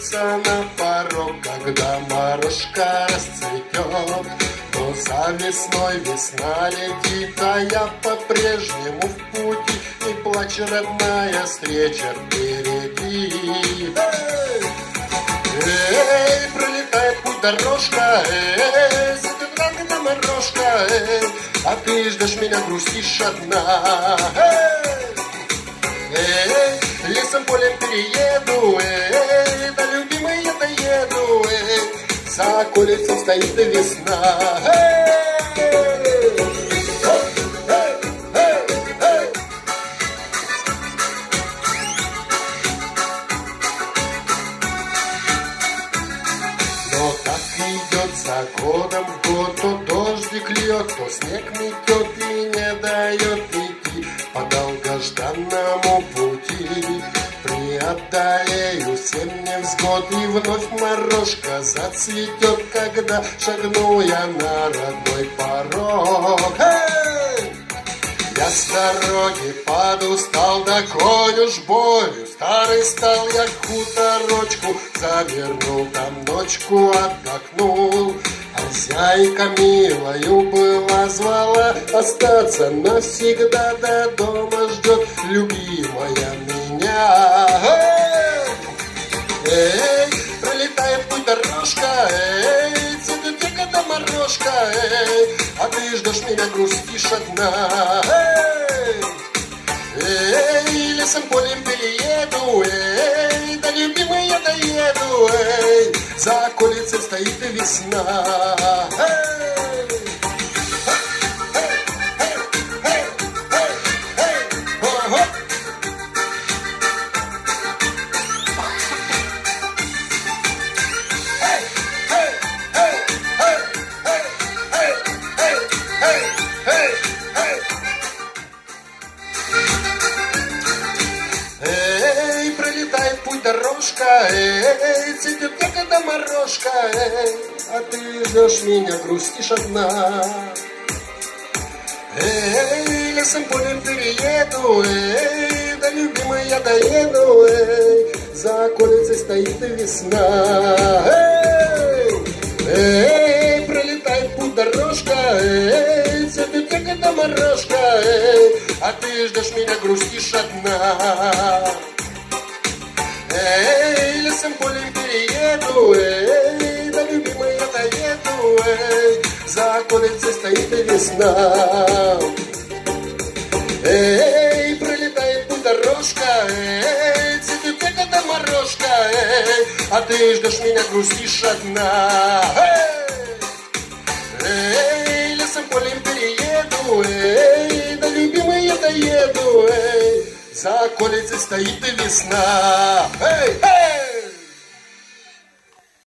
стучится на порог, когда морожка расцветет. Но за весной весна летит, а я по-прежнему в пути, и плачь, родная, встреча впереди. Эй, пролетает путь дорожка, эй, светит когда морожка, эй, а ты ждешь меня, грустишь одна. Эй, лесом, полем перееду, эй, да любимый я доеду, эй, за околицей стоит весна. Но так идет за годом год, то дождик льет, то снег метет и не дает идти по долгожданному пути. Преодолею 7 невзгод, и вновь морожка зацветет, когда шагну я на родной порог. Я с дороги подустал, да конь уж болью старый стал. Я к хуторочку завернул, там ночку отдохнул. Хозяйка милою была, звала остаться навсегда, до дома ждет любимая меня. Эй, пролетает путь дорожка, эй, цветет ягода морожка, эй, а ты ждешь меня, грустишь одна. Эй, лесом, полем перееду, эй, да любимый я доеду, эй, за околицей стоит весна. Эй, пролетает путь дорожка, эй, цветет ягода морожка, эй, а ты ждешь меня, грустишь одна. Эй, лесом, полем перееду, эй, да любимый я доеду, эй, за околицей стоит весна. Эй, пролетает путь дорожка, эй, цветет ягода морожка, эй, а ты ждешь меня, грустишь одна. Эй, лесом, полем перееду, эй, да любимый я доеду, эй, за околицей стоит весна. Эй, пролетает путь дорожка, эй, цветет ягода морожка, эй, а ты ждешь меня, грустишь одна. Эй, лесом, полем перееду, эй, да любимый я доеду, эй, за околицей стоит весна. Эй, эй!